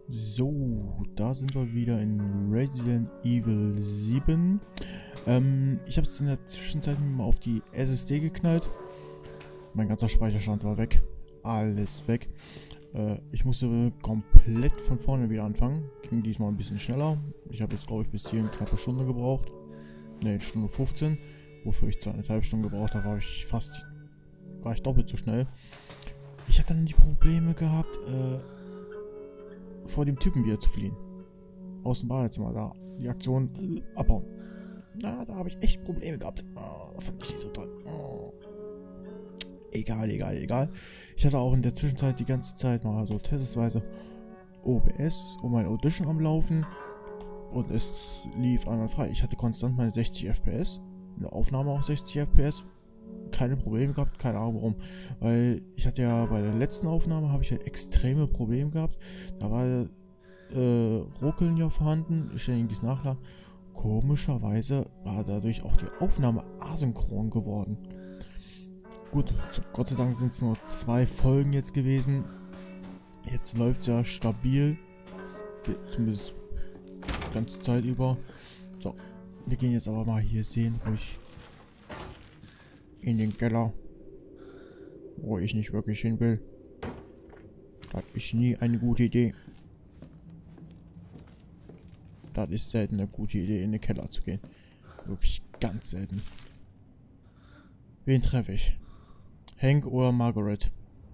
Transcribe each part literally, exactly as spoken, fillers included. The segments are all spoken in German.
So, da sind wir wieder in Resident Evil sieben. Ähm, ich habe es in der Zwischenzeit mal auf die S S D geknallt. Mein ganzer Speicherstand war weg. Alles weg. Äh, ich musste komplett von vorne wieder anfangen. Ging diesmal ein bisschen schneller. Ich habe jetzt, glaube ich, bis hier eine knappe Stunde gebraucht. Ne, eine Stunde fünfzehn. Wofür ich zweieinhalb Stunden gebraucht habe, war ich fast... war ich doppelt so schnell. Ich hatte dann die Probleme gehabt, äh... vor dem Typen wieder zu fliehen. Aus dem Badezimmer, da. Die Aktion äh, abbauen. Na, da habe ich echt Probleme gehabt. Oh, fand ich nicht so toll. Oh. Egal, egal, egal. Ich hatte auch in der Zwischenzeit die ganze Zeit mal so testweise O B S und mein Audition am Laufen. Und es lief einwandfrei. Ich hatte konstant meine sechzig F P S. In der Aufnahme auch sechzig F P S. Keine Probleme gehabt, keine Ahnung warum. Weil ich hatte ja bei der letzten Aufnahme habe ich ja extreme Probleme gehabt. Da war äh, Ruckeln ja vorhanden, ständiges Nachladen. Komischerweise war dadurch auch die Aufnahme asynchron geworden. Gut, Gott sei Dank sind es nur zwei Folgen jetzt gewesen. Jetzt läuft es ja stabil. Zumindest die ganze Zeit über. So, wir gehen jetzt aber mal hier sehen, ruhig in den Keller, wo ich nicht wirklich hin will. Das ist nie eine gute Idee. Das ist selten eine gute Idee, in den Keller zu gehen. Wirklich ganz selten. Wen treffe ich? Hank oder Margaret?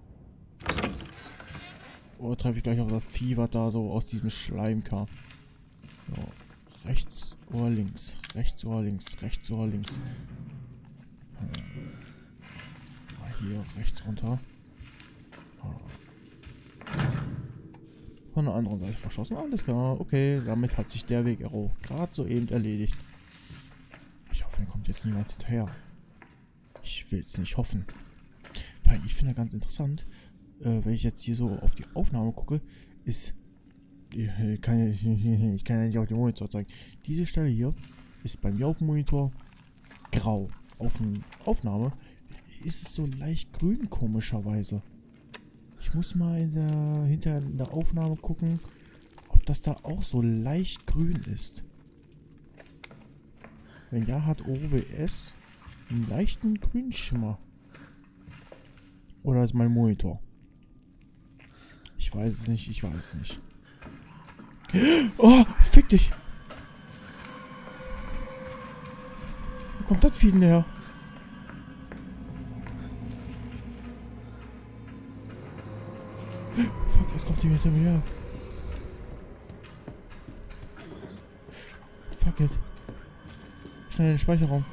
Oder treffe ich gleich auf das Vieh, was da so aus diesem Schleim kam? So, rechts oder links? Rechts oder links? Rechts oder links? Hier rechts runter. Von der anderen Seite verschossen. Alles klar. Okay, damit hat sich der Weg auch gerade soeben erledigt. Ich hoffe, da kommt jetzt niemand hinterher. Ich will es nicht hoffen. Weil ich finde ganz interessant, äh, wenn ich jetzt hier so auf die Aufnahme gucke, ist... Ich kann ja, ich kann ja nicht auf den Monitor zeigen. Diese Stelle hier ist bei mir auf dem Monitor grau. Auf der Aufnahme ist es so leicht grün, komischerweise. Ich muss mal in der, hinter in der Aufnahme gucken, ob das da auch so leicht grün ist. Wenn ja, hat O B S einen leichten Grünschimmer. Oder ist mein Monitor? Ich weiß es nicht, ich weiß es nicht. Oh, fick dich! Wo kommt das Vieh denn her? Fuck, jetzt kommt die hinter mir her. Fuck it. Schnell in den Speicherraum.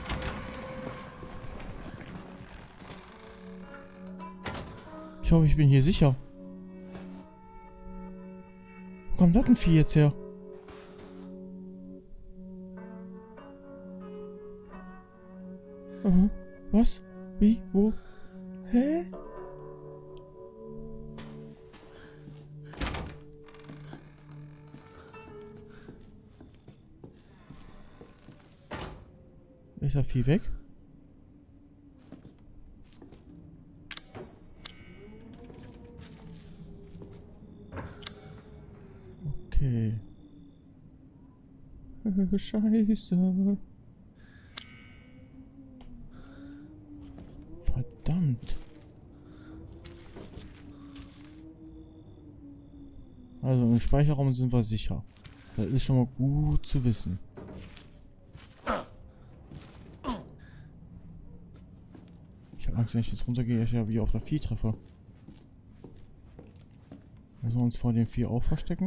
Ich hoffe, ich bin hier sicher. Wo kommt das denn Vieh jetzt her? Uh, was? Wie? Wo? Hä? Ist da viel weg? Okay. Scheiße. Verdammt. Also im Speicherraum sind wir sicher. Das ist schon mal gut zu wissen. Ich habe Angst, wenn ich jetzt runtergehe, dass ich ja wie auf das Vieh treffe. Müssen wir uns vor dem Vieh auch verstecken?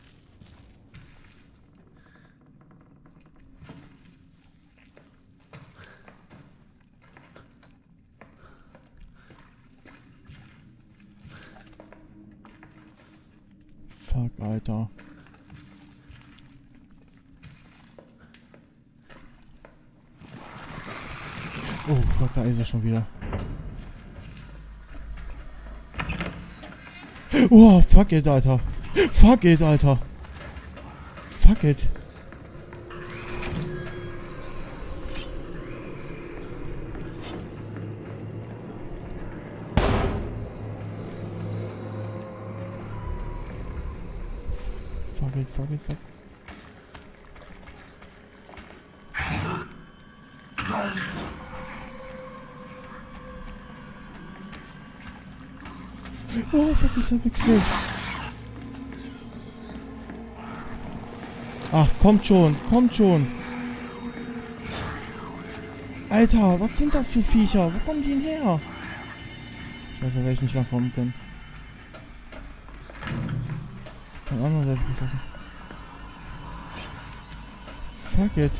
Fuck, Alter. Oh, fuck, da ist er schon wieder. Oh, fuck it, Alter. Fuck it, Alter. Fuck it. Fuck it, fuck it, fuck. Oh, fuck, ich hab mich gesehen. Ach, kommt schon, kommt schon. Alter, was sind das für Viecher? Wo kommen die denn her? Scheiße, werde ich nicht langkommen können. Von der anderen Seite geschossen. Fuck it.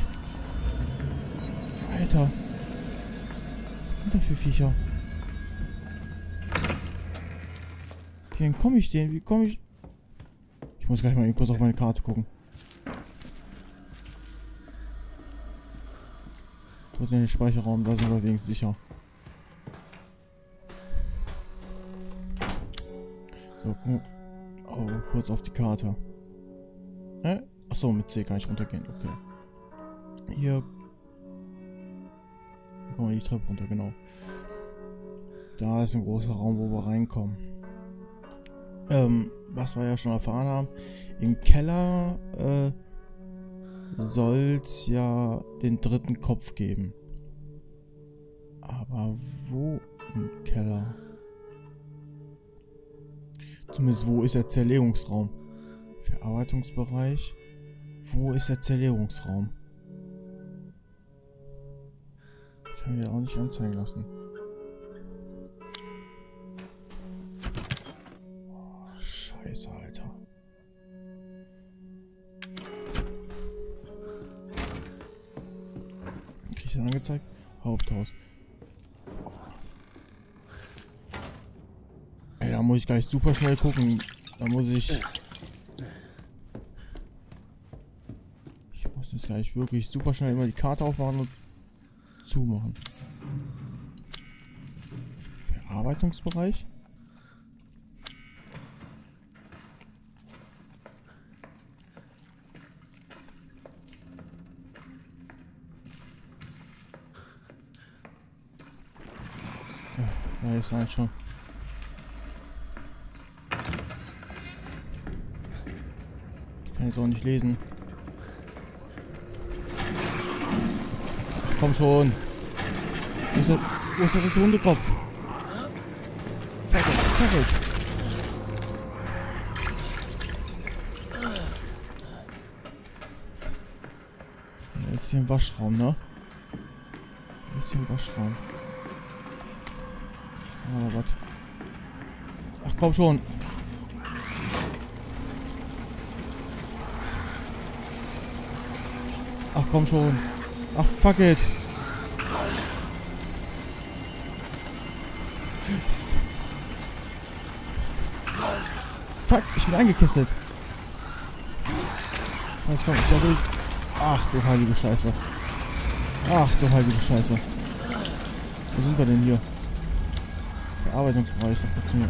Alter. Was sind das für Viecher? Wie entkomme ich denen? Wie komme ich... Ich muss gleich mal eben kurz auf meine Karte gucken. Wo ist denn der Speicherraum? Da sind wir wenigstens sicher. So, gucken. Oh, kurz auf die Karte. Hä? Achso, mit C kann ich runtergehen. Okay. Hier. Hier kommen wir die Treppe runter, genau. Da ist ein großer Raum, wo wir reinkommen. Ähm, was wir ja schon erfahren haben. Im Keller, äh, soll's ja den dritten Kopf geben. Aber wo im Keller? Zumindest wo ist der Zerlegungsraum? Verarbeitungsbereich. Wo ist der Zerlegungsraum? Ich kann mir auch nicht anzeigen lassen. Oh, Scheiße, Alter. Krieg ich das angezeigt? Haupthaus. Oh. Ey, da muss ich gleich super schnell gucken. Da muss ich... Ich muss jetzt gleich wirklich super schnell immer die Karte aufmachen und zumachen. Verarbeitungsbereich. Ja, da ist eins schon. Ich kann jetzt auch nicht lesen. Komm schon. Wo ist der, wo ist der dritte Hundekopf? Fertig, fertig. Ja, ist hier ein Waschraum, ne? Hier ist hier ein Waschraum. Oh Gott. Ach komm schon. Ach komm schon. Ach fuck it. Fuck, ich bin eingekesselt. Scheiß, komm, ich durch. Ach du heilige Scheiße. Ach du heilige Scheiße. Wo sind wir denn hier? Verarbeitungsbereich, das funktioniert.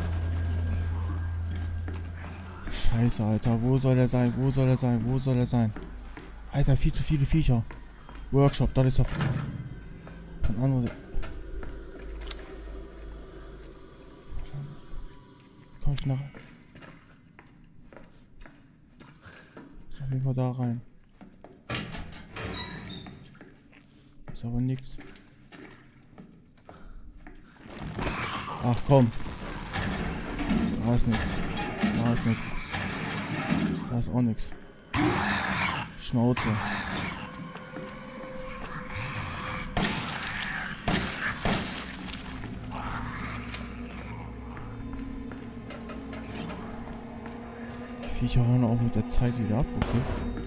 Scheiße, Alter. Wo soll er sein? Wo soll er sein? Wo soll er sein? Alter, viel zu viele Viecher. Workshop, das ist ja von anderen Seite. Komm ich nach. Ist auf jeden Fall da rein. Ist aber nix. Ach komm. Da ist nix. Da ist nix. Da ist auch nix. Schnauze. Die Viecher hauen auch mit der Zeit wieder ab, okay.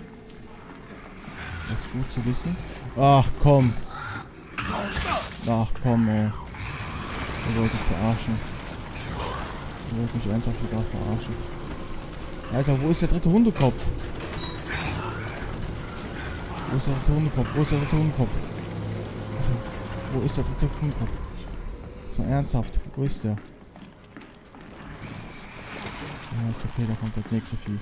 Das ist gut zu wissen. Ach komm. Ach komm, ey. Er wollte mich verarschen. Er wollte mich ernsthaft wieder verarschen. Alter, wo ist der dritte Hundekopf? Wo ist der dritte Hundekopf? Wo ist der dritte Hundekopf? Alter, wo ist der dritte Hundekopf? Ist mal ernsthaft. Wo ist der? Ja, ist okay, da kommt das nächste Vieh.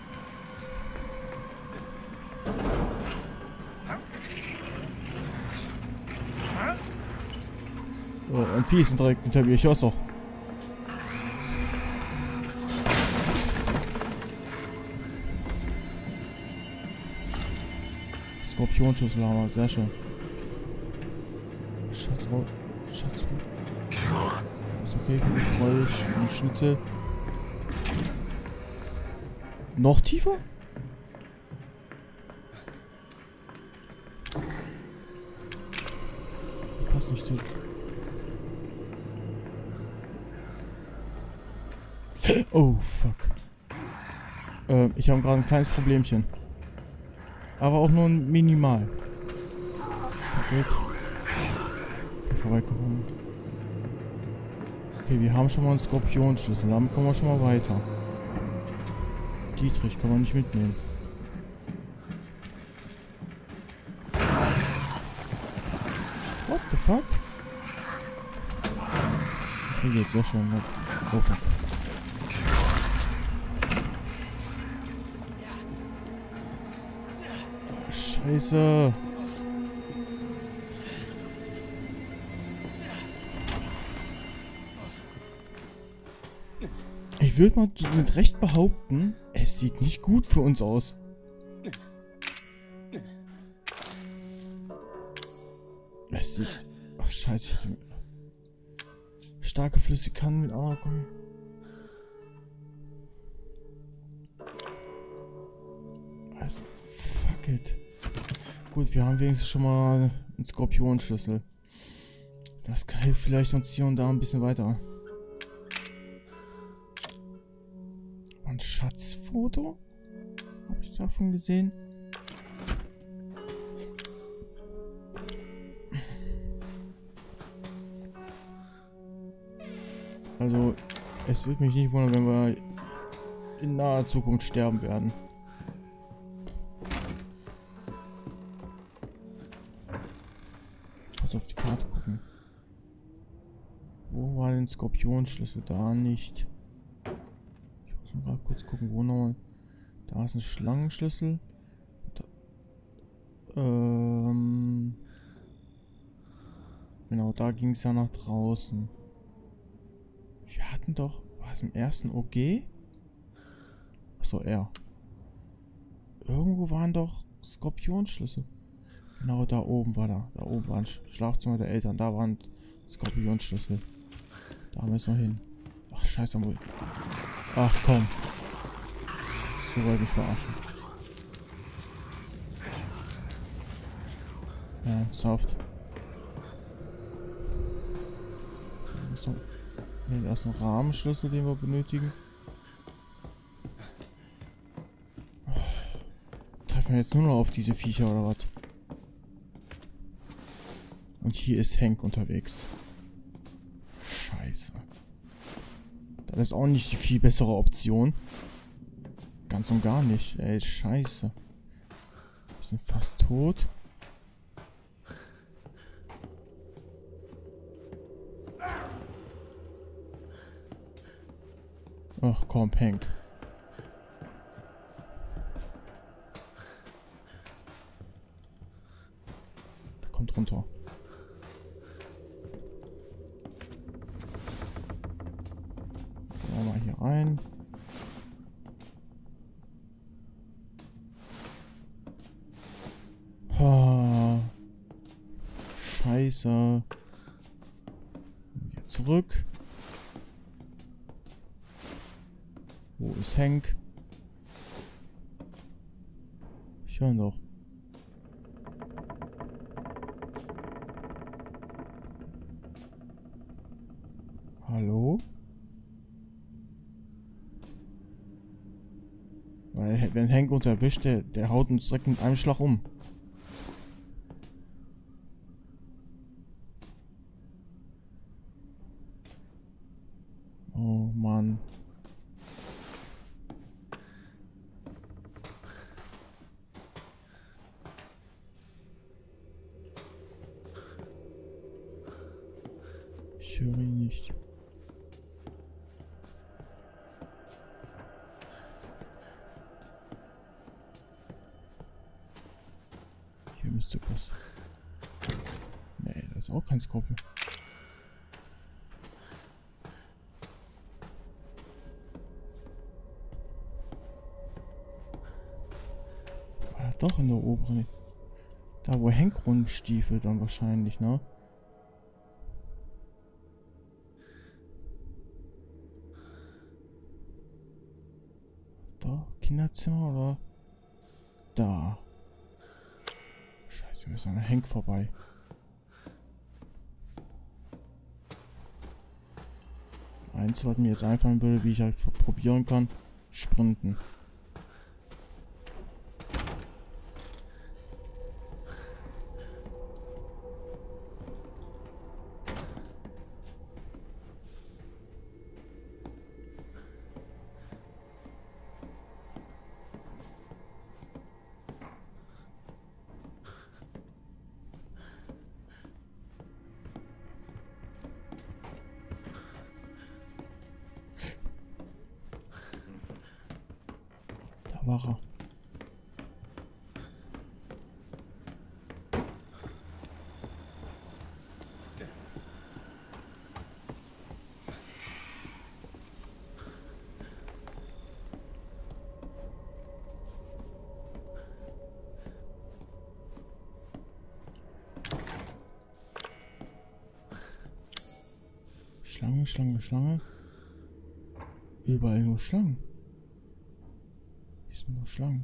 Oh, ein Vieh ist direkt hinter mir. Ich hör's doch. Skorpionschlüssel haben wir. Sehr schön. Schatz raus. Schatz raus. Ist okay, finde ich freudig. Die Schnitzel. Noch tiefer? Passt nicht zu. Oh, fuck. Ähm, ich habe gerade ein kleines Problemchen. Aber auch nur ein minimal. Fuck it. Okay, vorbeikommen. Okay, wir haben schon mal einen Skorpionschlüssel. Damit kommen wir schon mal weiter. Dietrich kann man nicht mitnehmen. What the fuck? Hier geht's sehr schön. Oh fuck. Oh, Scheiße. Ich würde mal mit Recht behaupten, es sieht nicht gut für uns aus. Es sieht... Ach, scheiße. Ich hatte... Starke Flüssigkeit mit Arakon. Also, fuck it. Gut, wir haben wenigstens schon mal einen Skorpionschlüssel. Das hilft vielleicht uns hier und da ein bisschen weiter. Ein Schatzfoto? Habe ich davon gesehen? Also, es würde mich nicht wundern, wenn wir in naher Zukunft sterben werden. Kurz auf die Karte gucken. Wo war denn Skorpionschlüssel? Da nicht. Ich muss mal gerade kurz gucken, wo nochmal. Da ist ein Schlangenschlüssel. Da, ähm, genau, da ging es ja nach draußen. Wir hatten doch... War es im ersten O G? Achso, R. Irgendwo waren doch Skorpionschlüssel. Genau, da oben war da. Da oben war ein Schlafzimmer der Eltern. Da waren Skorpionschlüssel. Da müssen wir hin. Ach, scheiße. Ach, komm. Du wolltest mich verarschen. Ernsthaft. Ne, da ist ein Rahmenschlüssel, den wir benötigen. Oh, treffen wir jetzt nur noch auf diese Viecher oder was? Und hier ist Hank unterwegs. Scheiße. Das ist auch nicht die viel bessere Option. Ganz und gar nicht. Ey, scheiße. Wir sind fast tot. Ach komm, Hank. Der kommt runter. Gehen wir mal hier rein. Ah, Scheiße. Wieder zurück. Wo ist Hank? Ich höre noch. Hallo? Weil, wenn Hank uns erwischt, der, der haut uns direkt mit einem Schlag um. Oh Mann. Ich höre ihn nicht. Hier müsste was. Nee, da ist auch kein Skorpion. War doch in der oberen. Da wo Hank rumstiefelt dann wahrscheinlich, ne? Da, Kinderzimmer oder? Da. Scheiße, wir müssen an Hank vorbei. Eins, was mir jetzt einfallen würde, wie ich halt probieren kann, sprinten. Da war er. Schlange, Schlange, Schlange. Überall nur Schlangen. Hier sind nur Schlangen.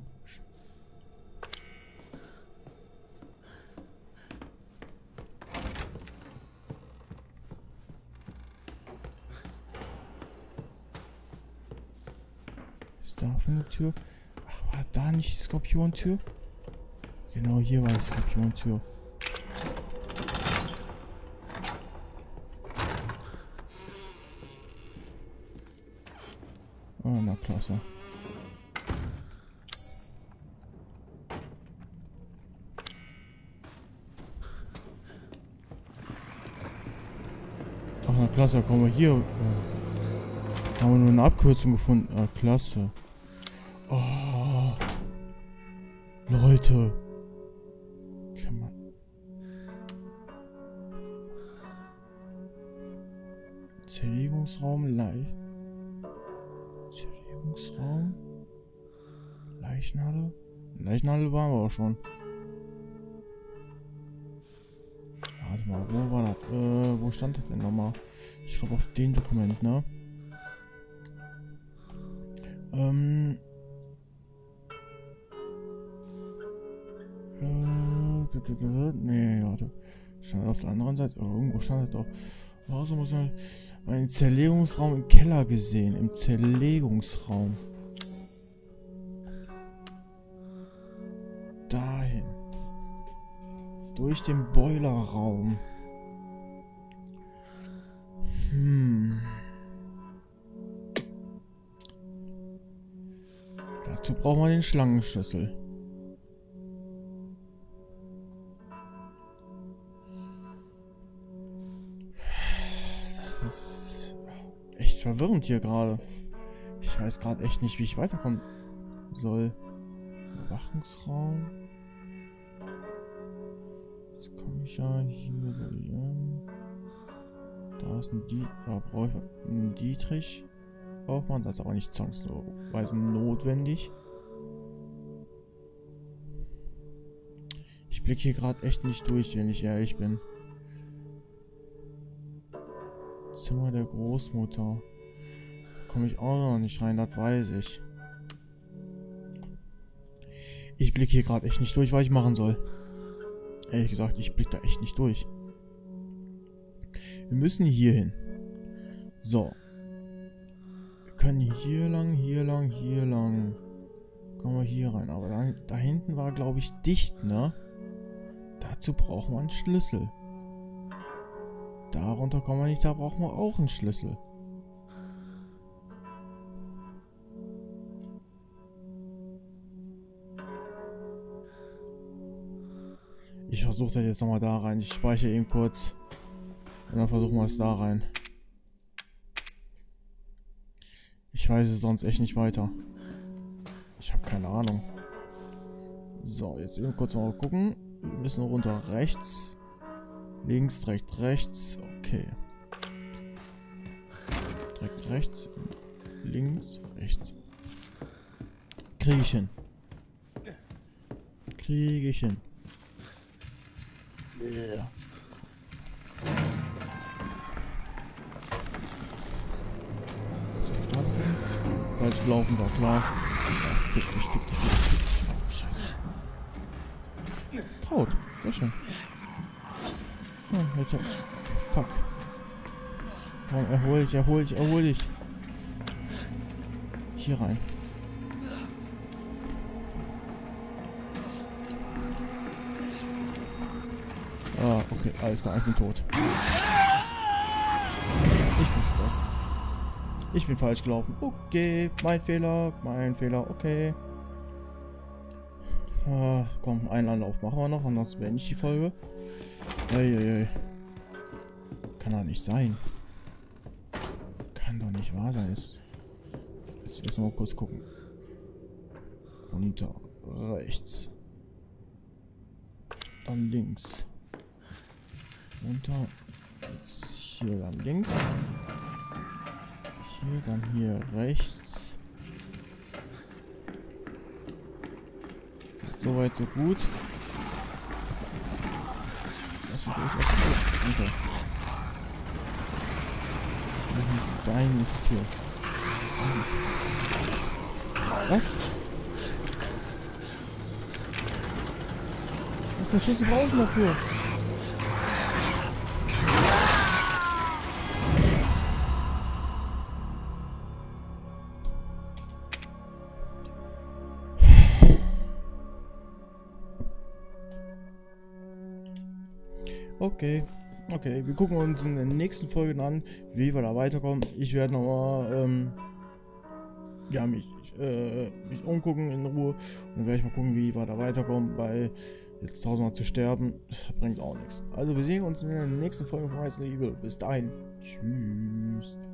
Ist da für eine Tür? Ach, war da nicht die Skorpiontür? Genau, hier war die Skorpiontür. Oh, na klasse. Ach, na klasse, kommen wir hier. Äh, haben wir nur eine Abkürzung gefunden. Ah, klasse. Oh. Leute. Kann man. Zerlegungsraum, leicht. Zerlegungsraum. Leichenhalle. Leichenhalle waren wir auch schon. Warte mal, wo war das? Äh, wo stand das denn nochmal? Ich glaube auf dem Dokument, ne? Ähm. Äh, nee, warte. Stand auf der anderen Seite. Oh, irgendwo stand das doch. Also muss man einen Zerlegungsraum im Keller gesehen. Im Zerlegungsraum. Dahin. Durch den Boilerraum. Hm. Dazu brauchen wir den Schlangenschlüssel. Das ist echt verwirrend hier gerade. Ich weiß gerade echt nicht, wie ich weiterkommen soll. Überwachungsraum. Jetzt komme ich ja hier. Da ist ein Dietrich. Da brauche ich einen Dietrich. Braucht man, das ist aber nicht zwangsweise notwendig. Ich blicke hier gerade echt nicht durch, wenn ich ehrlich bin. Zimmer der Großmutter. Da komme ich auch noch nicht rein, das weiß ich. Ich blicke hier gerade echt nicht durch, was ich machen soll. Ehrlich gesagt, ich blicke da echt nicht durch. Wir müssen hier hin. So. Wir können hier lang, hier lang, hier lang. Kommen wir hier rein. Aber da, da hinten war, glaube ich, dicht, ne? Dazu brauchen wir einen Schlüssel. Darunter kommen wir nicht, da brauchen wir auch einen Schlüssel. Ich versuche das jetzt nochmal da rein. Ich speichere eben kurz. Und dann versuchen wir es da rein. Ich weiß es sonst echt nicht weiter. Ich habe keine Ahnung. So, jetzt eben kurz mal gucken. Wir müssen runter rechts. Links, rechts, rechts. Okay. Direkt rechts. Links, rechts. Kriege ich hin. Kriege ich hin. Yeah. Falsch gelaufen, war klar. Ja, fick dich, fick dich, fick dich, fick dich. Oh, scheiße. Kraut, sehr schön. Oh, ich hab... Fuck. Komm, erhol dich, erhol dich, erhol dich. Hier rein. Ah, okay, alles klar, ich bin tot. Ich wusste das. Ich bin falsch gelaufen. Okay, mein Fehler, mein Fehler, okay. Ah, komm, einen Anlauf machen wir noch, ansonsten beende ich die Folge. Eieiei. Kann doch nicht sein. Kann doch nicht wahr sein. Jetzt, jetzt erstmal kurz gucken. Runter, rechts. Dann links. Runter. Jetzt hier dann links. Hier, dann hier rechts. Soweit, so gut. Lass mich durch, lass mich durch. Runter. Dein ist hier. Was? Was für Schüsse brauchen dafür? Okay, okay, wir gucken uns in den nächsten Folgen an, wie wir da weiterkommen. Ich werde nochmal, ähm, ja, mich, äh, mich umgucken in Ruhe und dann werde ich mal gucken, wie wir da weiterkommen, weil jetzt tausendmal zu sterben, bringt auch nichts. Also wir sehen uns in der nächsten Folge von Resident Evil. Bis dahin, tschüss.